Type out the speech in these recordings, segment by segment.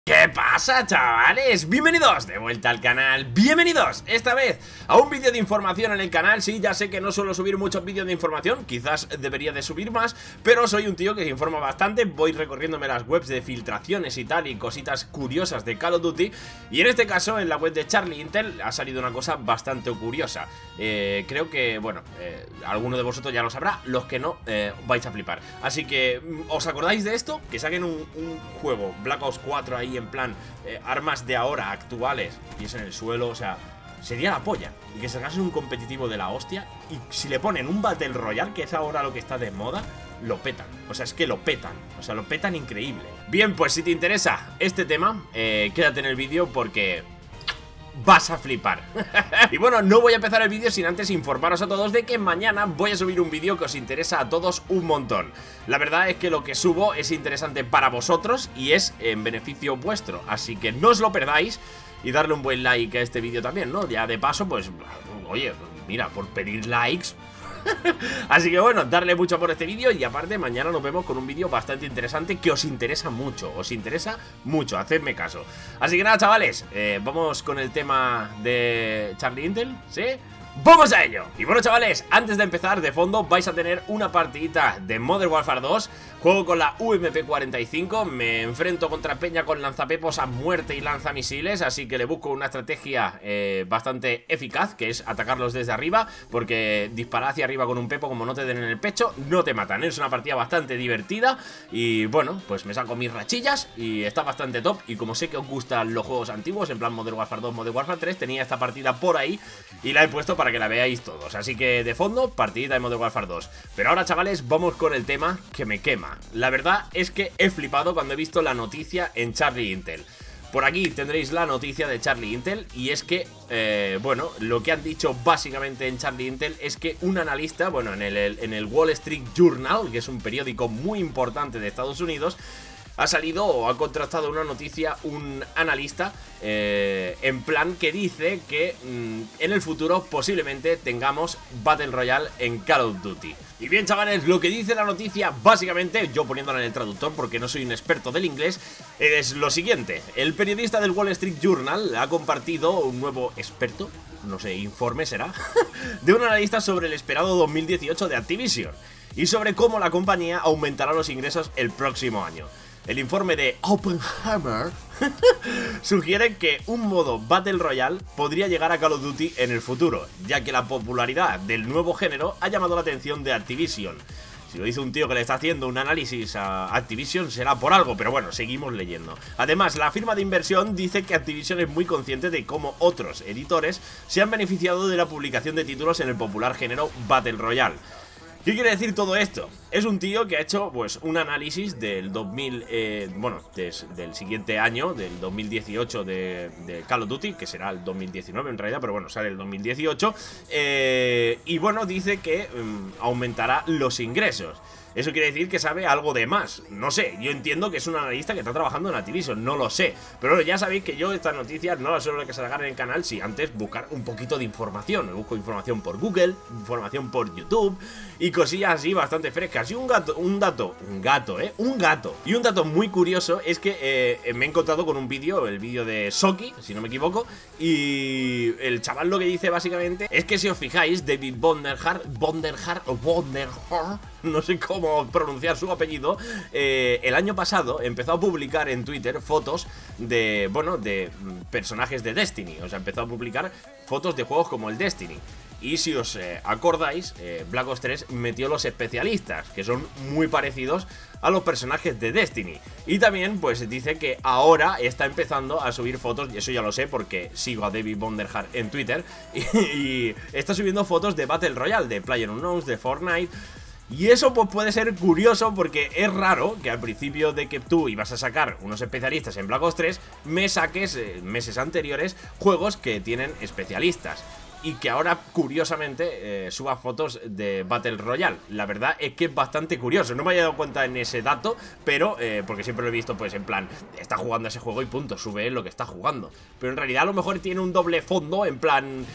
¿Qué pasa, chavales? Bienvenidos de vuelta al canal, bienvenidos esta vez a un vídeo de información en el canal. Sí, ya sé que no suelo subir muchos vídeos de información, quizás debería de subir más, pero soy un tío que se informa bastante. Voy recorriéndome las webs de filtraciones y tal, y cositas curiosas de Call of Duty. Y en este caso, en la web de Charlie Intel ha salido una cosa bastante curiosa. Creo que, bueno, alguno de vosotros ya lo sabrá, los que no, vais a flipar. Así que, ¿os acordáis de esto? Que saquen un juego, Black Ops 4 ahí en plan armas de ahora, actuales, y es en el suelo, o sea, sería la polla. Y que sacasen un competitivo de la hostia, y si le ponen un Battle Royale, que es ahora lo que está de moda, lo petan. O sea, es que lo petan, o sea, lo petan increíble. Bien, pues si te interesa este tema, quédate en el vídeo porque vas a flipar. Y bueno, no voy a empezar el vídeo sin antes informaros a todos de que mañana voy a subir un vídeo que os interesa a todos un montón. La verdad es que lo que subo es interesante para vosotros y es en beneficio vuestro, así que no os lo perdáis y darle un buen like a este vídeo también, ¿no? Ya de paso, pues, oye, mira, por pedir likes. Así que bueno, darle mucho por este vídeo. Y aparte mañana nos vemos con un vídeo bastante interesante que os interesa mucho. Os interesa mucho, hacedme caso. Así que nada, chavales, vamos con el tema de Charlie Intel, ¿sí? ¡Vamos a ello! Y bueno, chavales, antes de empezar, de fondo vais a tener una partidita de Modern Warfare 2. Juego con la UMP45, me enfrento contra peña con lanzapepos a muerte y lanzamisiles, así que le busco una estrategia bastante eficaz, que es atacarlos desde arriba, porque disparar hacia arriba con un pepo, como no te den en el pecho, no te matan. Es una partida bastante divertida y bueno, pues me saco mis rachillas y está bastante top. Y como sé que os gustan los juegos antiguos, en plan Modern Warfare 2, Modern Warfare 3, tenía esta partida por ahí y la he puesto para que la veáis todos. Así que de fondo, partidita de Modern Warfare 2. Pero ahora, chavales, vamos con el tema que me quema. La verdad es que he flipado cuando he visto la noticia en Charlie Intel. Por aquí tendréis la noticia de Charlie Intel y es que, bueno, lo que han dicho básicamente en Charlie Intel es que un analista, bueno, en el Wall Street Journal, que es un periódico muy importante de Estados Unidos, ha salido o ha contrastado una noticia un analista en plan que dice que en el futuro posiblemente tengamos Battle Royale en Call of Duty. Y bien, chavales, lo que dice la noticia básicamente, yo poniéndola en el traductor porque no soy un experto del inglés, es lo siguiente. El periodista del Wall Street Journal ha compartido un nuevo experto, no sé, informe será, de un analista sobre el esperado 2018 de Activision y sobre cómo la compañía aumentará los ingresos el próximo año. El informe de Oppenheimer sugiere que un modo Battle Royale podría llegar a Call of Duty en el futuro, ya que la popularidad del nuevo género ha llamado la atención de Activision. Si lo dice un tío que le está haciendo un análisis a Activision será por algo, pero bueno, seguimos leyendo. Además, la firma de inversión dice que Activision es muy consciente de cómo otros editores se han beneficiado de la publicación de títulos en el popular género Battle Royale. ¿Qué quiere decir todo esto? Es un tío que ha hecho pues un análisis del 2000, del siguiente año, del 2018 de Call of Duty, que será el 2019 en realidad, pero bueno, sale el 2018, y bueno, dice que aumentará los ingresos. Eso quiere decir que sabe algo de más. No sé, yo entiendo que es un analista que está trabajando en Activision, no lo sé. Pero bueno, ya sabéis que yo estas noticias no las suelo sacar en el canal sin antes buscar un poquito de información. Me busco información por Google, información por YouTube y cosillas así bastante frescas. Y un gato. Y un dato muy curioso es que me he encontrado con un vídeo, el vídeo de Soki, si no me equivoco, y el chaval lo que dice básicamente es que si os fijáis, David Vonderhaar, no sé cómo pronunciar su apellido, el año pasado empezó a publicar en Twitter fotos de, bueno, de personajes de Destiny. O sea, empezó a publicar fotos de juegos como el Destiny. Y si os acordáis, Black Ops 3 metió los especialistas, que son muy parecidos a los personajes de Destiny. Y también pues dice que ahora está empezando a subir fotos, y eso ya lo sé porque sigo a David Vonderhaar en Twitter, y está subiendo fotos de Battle Royale, de PlayerUnknown's, de Fortnite. Y eso pues puede ser curioso porque es raro que al principio de que tú ibas a sacar unos especialistas en Black Ops 3 me saques meses anteriores juegos que tienen especialistas. Y que ahora, curiosamente, suba fotos de Battle Royale. La verdad es que es bastante curioso. No me había dado cuenta en ese dato, pero porque siempre lo he visto pues en plan, está jugando ese juego y punto, sube lo que está jugando. Pero en realidad a lo mejor tiene un doble fondo, en plan,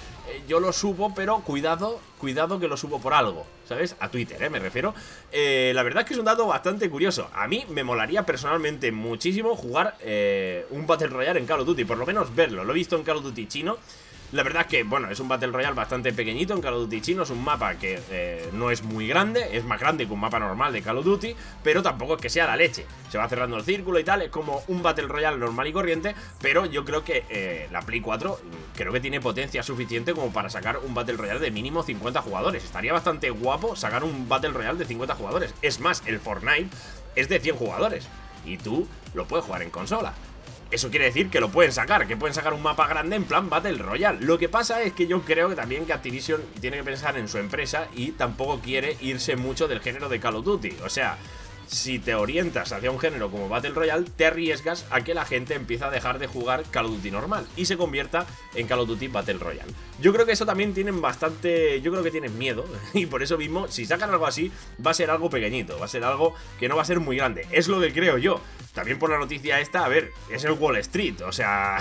yo lo subo, pero cuidado que lo subo por algo, ¿sabes? A Twitter, me refiero. La verdad es que es un dato bastante curioso. A mí me molaría personalmente muchísimo jugar un Battle Royale en Call of Duty, por lo menos verlo. Lo he visto en Call of Duty chino. La verdad es que, bueno, es un Battle Royale bastante pequeñito en Call of Duty chino. Es un mapa que no es muy grande. Es más grande que un mapa normal de Call of Duty, pero tampoco es que sea la leche. Se va cerrando el círculo y tal. Es como un Battle Royale normal y corriente. Pero yo creo que la Play 4 creo que tiene potencia suficiente como para sacar un Battle Royale de mínimo 50 jugadores. Estaría bastante guapo sacar un Battle Royale de 50 jugadores. Es más, el Fortnite es de 100 jugadores y tú lo puedes jugar en consola. Eso quiere decir que lo pueden sacar, que pueden sacar un mapa grande en plan Battle Royale. Lo que pasa es que yo creo que también que Activision tiene que pensar en su empresa y tampoco quiere irse mucho del género de Call of Duty. O sea, si te orientas hacia un género como Battle Royale, te arriesgas a que la gente empiece a dejar de jugar Call of Duty normal y se convierta en Call of Duty Battle Royale. Yo creo que eso también tienen bastante... Yo creo que tienen miedo y por eso mismo, si sacan algo así, va a ser algo pequeñito, va a ser algo que no va a ser muy grande. Es lo que creo yo. También por la noticia esta, a ver, es el Wall Street, o sea...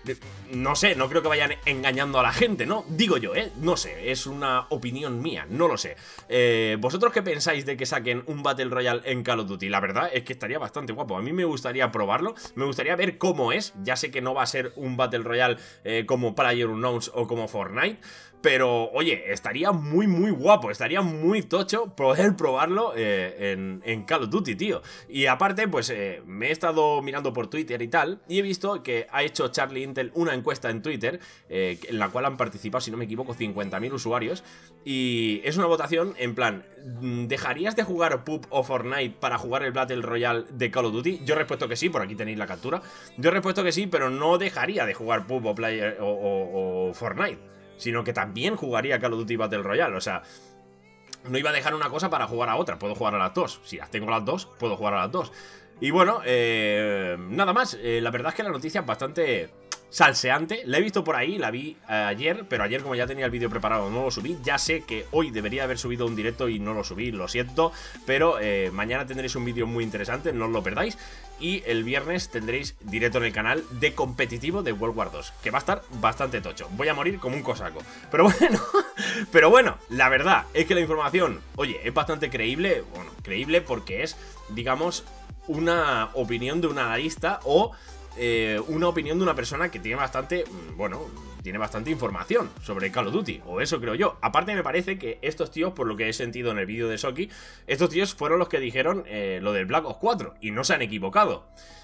No sé, no creo que vayan engañando a la gente, ¿no? Digo yo, no sé, es una opinión mía, no lo sé. ¿Vosotros qué pensáis de que saquen un Battle Royale en Call of Duty? La verdad es que estaría bastante guapo. A mí me gustaría probarlo, me gustaría ver cómo es. Ya sé que no va a ser un Battle Royale como PlayerUnknown's o como Fortnite, pero, oye, estaría muy guapo, estaría muy tocho poder probarlo en Call of Duty, tío. Y aparte, pues me he estado mirando por Twitter y tal, y he visto que ha hecho Charlie Intel una encuesta en Twitter, en la cual han participado, si no me equivoco, 50.000 usuarios. Y es una votación en plan, ¿dejarías de jugar PUBG o Fortnite para jugar el Battle Royale de Call of Duty? Yo he respuesto que sí, por aquí tenéis la captura. Yo he respuesto que sí, pero no dejaría de jugar PUBG o Fortnite, sino que también jugaría Call of Duty Battle Royale. O sea, no iba a dejar una cosa para jugar a otra. Puedo jugar a las dos. Si las tengo las dos, puedo jugar a las dos. Y bueno, nada más. La verdad es que la noticia es bastante salseante. La he visto por ahí, la vi ayer, pero ayer como ya tenía el vídeo preparado no lo subí. Ya sé que hoy debería haber subido un directo y no lo subí, lo siento, pero mañana tendréis un vídeo muy interesante, no os lo perdáis. Y el viernes tendréis directo en el canal de competitivo de World War 2, que va a estar bastante tocho. Voy a morir como un cosaco, pero bueno, la verdad es que la información, oye, es bastante creíble. Bueno, creíble porque es, digamos, una opinión de un analista o una opinión de una persona que tiene bastante, bueno, tiene bastante información sobre Call of Duty, o eso creo yo. Aparte me parece que estos tíos, por lo que he sentido en el vídeo de Shocky, estos tíos fueron los que dijeron lo del Black Ops 4 y no se han equivocado.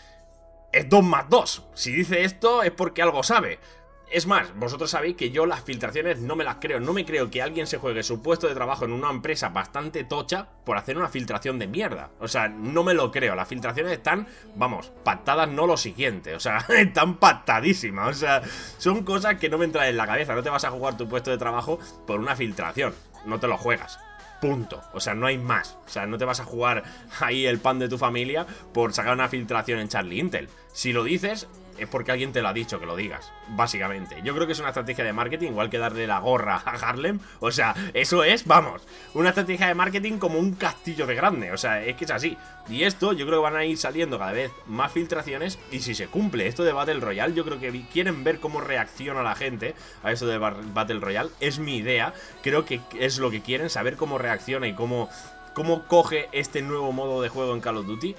Es 2 más 2. Si dice esto es porque algo sabe. Es más, vosotros sabéis que yo las filtraciones no me las creo. No me creo que alguien se juegue su puesto de trabajo en una empresa bastante tocha por hacer una filtración de mierda. O sea, no me lo creo. Las filtraciones están, vamos, pactadas, no lo siguiente. O sea, están pactadísimas. O sea, son cosas que no me entran en la cabeza. No te vas a jugar tu puesto de trabajo por una filtración. No te lo juegas. Punto. O sea, no hay más. O sea, no te vas a jugar ahí el pan de tu familia por sacar una filtración en Charlie Intel. Si lo dices, es porque alguien te lo ha dicho que lo digas, básicamente. Yo creo que es una estrategia de marketing, igual que darle la gorra a Harlem. O sea, eso es, vamos, una estrategia de marketing como un castillo de grande. O sea, es que es así. Y esto, yo creo que van a ir saliendo cada vez más filtraciones. Y si se cumple esto de Battle Royale, yo creo que quieren ver cómo reacciona la gente a esto de Battle Royale. Es mi idea, creo que es lo que quieren, saber cómo reacciona y cómo coge este nuevo modo de juego en Call of Duty.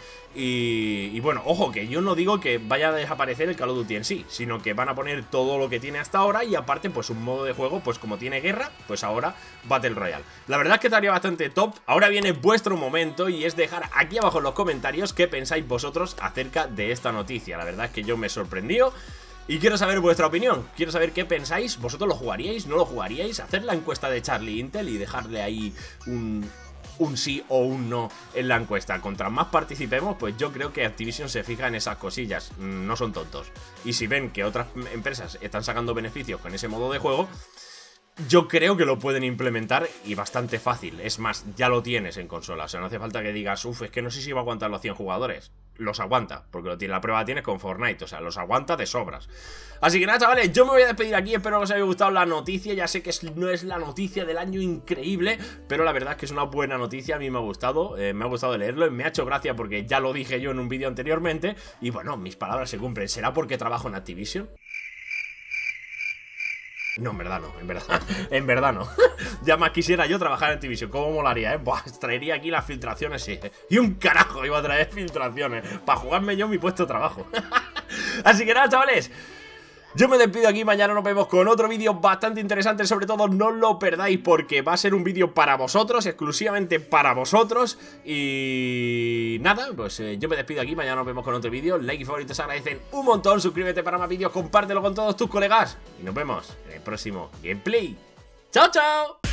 Y bueno, ojo, que yo no digo que vaya a desaparecer el Call of Duty en sí, sino que van a poner todo lo que tiene hasta ahora y aparte pues un modo de juego, pues como tiene guerra, pues ahora Battle Royale. La verdad es que estaría bastante top. Ahora viene vuestro momento y es dejar aquí abajo en los comentarios qué pensáis vosotros acerca de esta noticia. La verdad es que yo me sorprendió y quiero saber vuestra opinión, quiero saber qué pensáis. ¿Vosotros lo jugaríais? ¿No lo jugaríais? Hacer la encuesta de Charlie Intel y dejarle ahí un sí o un no en la encuesta. Contra más participemos, pues yo creo que Activision se fija en esas cosillas. No son tontos. Y si ven que otras empresas están sacando beneficios con ese modo de juego, yo creo que lo pueden implementar y bastante fácil. Es más, ya lo tienes en consola. O sea, no hace falta que digas, uff, es que no sé si va a aguantar los 100 jugadores. Los aguanta, porque la prueba tienes con Fortnite. O sea, los aguanta de sobras. Así que nada, chavales, yo me voy a despedir aquí. Espero que os haya gustado la noticia. Ya sé que no es la noticia del año increíble, pero la verdad es que es una buena noticia. A mí me ha gustado leerlo. Me ha hecho gracia porque ya lo dije yo en un vídeo anteriormente. Y bueno, mis palabras se cumplen. ¿Será porque trabajo en Activision? No, en verdad no, en verdad no. Ya más quisiera yo trabajar en Activision. ¿Cómo molaría, Buah, traería aquí las filtraciones, sí. Y un carajo iba a traer filtraciones para jugarme yo mi puesto de trabajo. Así que nada, chavales, yo me despido aquí, mañana nos vemos con otro vídeo bastante interesante. Sobre todo no lo perdáis porque va a ser un vídeo para vosotros, exclusivamente para vosotros. Y nada, pues yo me despido aquí, mañana nos vemos con otro vídeo. Like y favoritos se agradecen un montón, suscríbete para más vídeos, compártelo con todos tus colegas. Y nos vemos en el próximo gameplay. ¡Chao, chao!